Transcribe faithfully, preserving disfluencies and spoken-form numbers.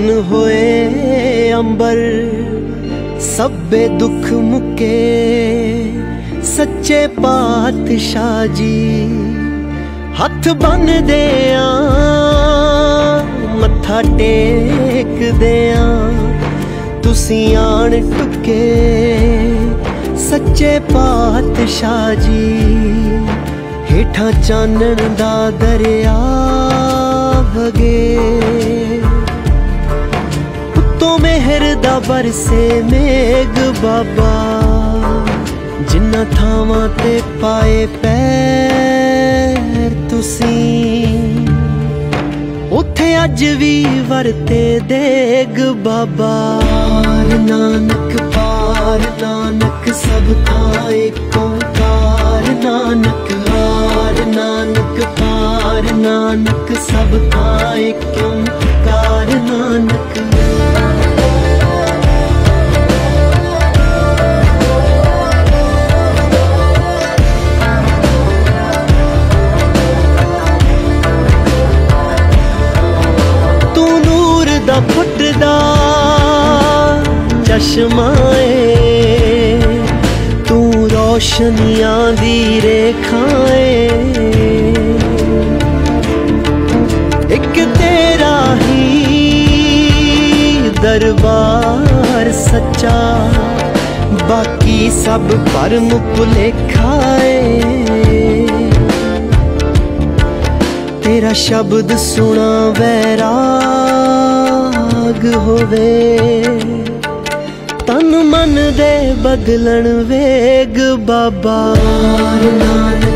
होए अंबर, सब्बे दुख मुके सच्चे पातशाह जी। हथ बन देया मत्था टेक देया, तुसी आन टुके सच्चे पातशाह जी। हेठा चानन दा दरिया भगे, उत्तों मेहर दा बरसे मेघ बाबा। जिन्ना थावां ते पाए पैर तुसी, उथे अज भी वरते देग बाबा। पार नानक पार नानक सब थां एक ओंकार नानक। हार नानक पार नानक सब थां एक ओंकार नानक। फुटदा चश्माए, तू रोशनियां दी रेखाए। एक तेरा ही दरबार सच्चा, बाकी सब भरम भुलेखाए। तेरा शब्द सुना वैराग होवे, तन मन दे बदलन वेग बाबा। नानक